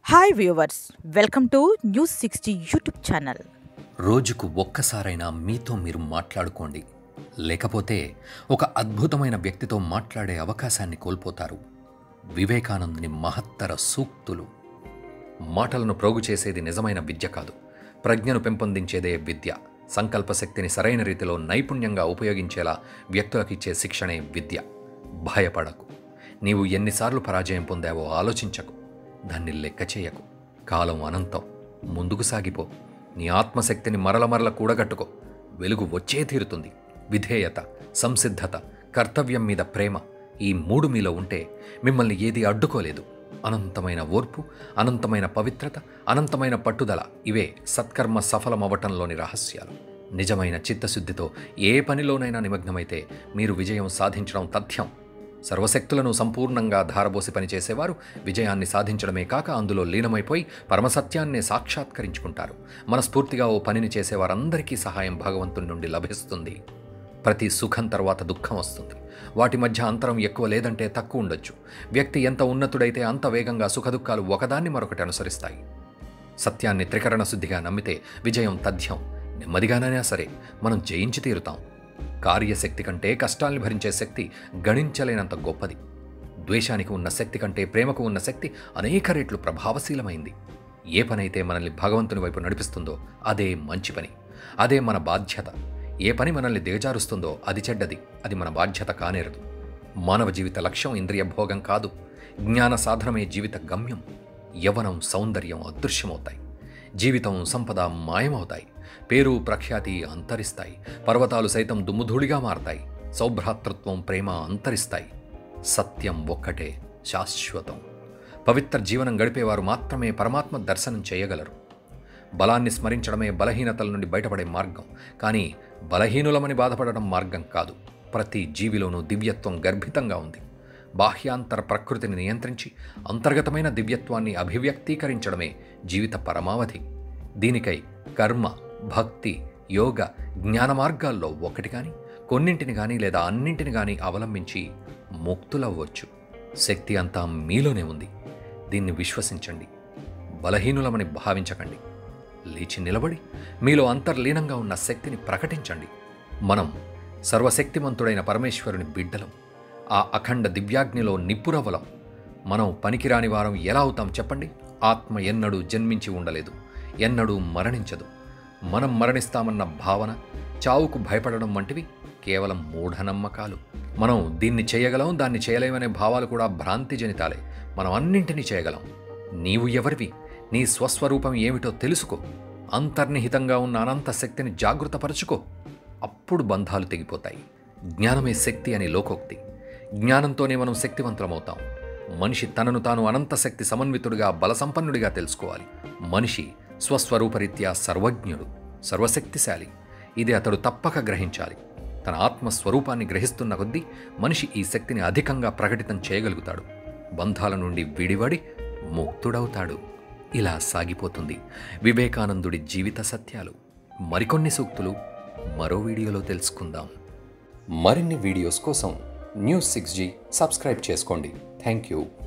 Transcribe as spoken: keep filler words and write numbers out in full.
Hi viewers, welcome to news sixty YouTube channel. రోజుకు ఒక్కసారైనా మీతో మీరు మాట్లాడుకోండి, లేకపోతే ఒక అద్భుతమైన వ్యక్తితో మాట్లాడే అవకాశాన్ని కోల్పోతారు. వివేకానందుని మహత్తర సూక్తులు. మాటలను ప్రోగు చేసేది నిజమైన విద్య కాదు, ప్రజ్ఞను పెంపొందించేదే విద్య. సంకల్ప శక్తిని సరైన రీతిలో నైపుణ్యంగా ఉపయోగించేలా వ్యక్తులకిచ్చే శిక్షణే విద్య. భయపడకు. నీవు ఎన్నిసార్లు పరాజయం పొందావో ఆలోచించకు, దాన్ని లెక్క చేయకు. కాలం అనంతం, ముందుకు సాగిపో. నీ ఆత్మశక్తిని మరల మరల కూడగట్టుకో. వెలుగు వచ్చే తీరుతుంది. విధేయత, సంసిద్ధత, కర్తవ్యం మీద ప్రేమ, ఈ మూడు మీలో ఉంటే మిమ్మల్ని ఏది అడ్డుకోలేదు. అనంతమైన ఓర్పు, అనంతమైన పవిత్రత, అనంతమైన పట్టుదల, ఇవే సత్కర్మ సఫలమవటంలోని రహస్యాలు. నిజమైన చిత్తశుద్ధితో ఏ పనిలోనైనా నిమగ్నమైతే మీరు విజయం సాధించడం తథ్యం. సర్వశక్తులను సంపూర్ణంగా ధారబోసి పనిచేసేవారు విజయాన్ని సాధించడమే కాక అందులో లీనమైపోయి పరమసత్యాన్నే సాక్షాత్కరించుకుంటారు. మనస్ఫూర్తిగా ఓ పనిని చేసేవారందరికీ సహాయం భగవంతుని నుండి లభిస్తుంది. ప్రతి సుఖం తర్వాత దుఃఖం వస్తుంది. వాటి మధ్య అంతరం ఎక్కువ లేదంటే తక్కువ ఉండొచ్చు. వ్యక్తి ఎంత ఉన్నతుడైతే అంత వేగంగా సుఖదుఖాలు ఒకదాన్ని మరొకటి అనుసరిస్తాయి. సత్యాన్ని త్రికరణ శుద్ధిగా నమ్మితే విజయం తథ్యం. నెమ్మదిగానైనా సరే మనం జయించి తీరుతాం. కార్యశక్తి కంటే కష్టాల్ని భరించే శక్తి గణించలేనంత గొప్పది. ద్వేషానికి ఉన్న శక్తి కంటే ప్రేమకు ఉన్న శక్తి అనేక రెట్లు ప్రభావశీలమైంది. ఏ పనైతే మనల్ని భగవంతుని వైపు నడిపిస్తుందో అదే మంచి పని, అదే మన బాధ్యత. ఏ పని మనల్ని దిగజారుస్తుందో అది చెడ్డది, అది మన బాధ్యత కానేరదు. మానవ జీవిత లక్ష్యం ఇంద్రియ భోగం కాదు, జ్ఞాన సాధనమే జీవిత గమ్యం. యవ్వనం, సౌందర్యం అదృశ్యమవుతాయి. జీవితం, సంపద మాయమవుతాయి. పేరు, ప్రఖ్యాతి అంతరిస్తాయి. పర్వతాలు సైతం దుమ్ముధూళిగా మారతాయి. సౌభ్రాతృత్వం, ప్రేమ అంతరిస్తాయి. సత్యం ఒక్కటే శాశ్వతం. పవిత్ర జీవనం గడిపేవారు మాత్రమే పరమాత్మ దర్శనం చేయగలరు. బలాన్ని స్మరించడమే బలహీనతల నుండి బయటపడే మార్గం, కానీ బలహీనులమని బాధపడడం మార్గం కాదు. ప్రతి జీవిలోనూ దివ్యత్వం గర్భితంగా ఉంది. బాహ్యాంతర ప్రకృతిని నియంత్రించి అంతర్గతమైన దివ్యత్వాన్ని అభివ్యక్తీకరించడమే జీవిత పరమావధి. దీనికై కర్మ, భక్తి, యోగ, జ్ఞాన మార్గాల్లో ఒకటి కానీ, కొన్నింటిని కానీ లేదా అన్నింటిని కానీ అవలంబించి ముక్తులవ్వచ్చు. శక్తి అంతా మీలోనే ఉంది. దీన్ని విశ్వసించండి. బలహీనులమని భావించకండి. లేచి నిలబడి మీలో అంతర్లీనంగా ఉన్న శక్తిని ప్రకటించండి. మనం సర్వశక్తిమంతుడైన పరమేశ్వరుని బిడ్డలం. ఆ అఖండ దివ్యాగ్నిలో నిప్పురవ్వలం. మనం పనికిరాని వారం ఎలా అవుతాం చెప్పండి? ఆత్మ ఎన్నడూ జన్మించి ఉండలేదు, ఎన్నడూ మరణించదు. మనం మరణిస్తామన్న భావన, చావుకు భయపడడం వంటివి కేవలం మూఢనమ్మకాలు. మనం దీన్ని చేయగలం, దాన్ని చేయలేమనే భావాలు కూడా భ్రాంతి జనితాలే. మనం అన్నింటినీ చేయగలం. నీవు ఎవరివి? నీ స్వస్వరూపం ఏమిటో తెలుసుకో. అంతర్నిహితంగా ఉన్న అనంత శక్తిని జాగృతపరచుకో. అప్పుడు బంధాలు తెగిపోతాయి. జ్ఞానమే శక్తి అని లోకోక్తి. జ్ఞానంతోనే మనం శక్తివంతులమవుతాం. మనిషి తనను తాను అనంత శక్తి సమన్వితుడిగా, బలసంపన్నుడిగా తెలుసుకోవాలి. మనిషి స్వస్వరూపరీత్యా సర్వజ్ఞుడు, సర్వశక్తిశాలి. ఇది అతడు తప్పక గ్రహించాలి. తన ఆత్మస్వరూపాన్ని గ్రహిస్తున్న కొద్దీ మనిషి ఈ శక్తిని అధికంగా ప్రకటితం చేయగలుగుతాడు. బంధాల నుండి విడివడి ముక్తుడవుతాడు. ఇలా సాగిపోతుంది వివేకానందుడి జీవిత సత్యాలు. మరికొన్ని సూక్తులు మరో వీడియోలో తెలుసుకుందాం. మరిన్ని వీడియోస్ కోసం న్యూస్ సిక్స్ జీ సబ్స్క్రైబ్ చేసుకోండి. Thank you.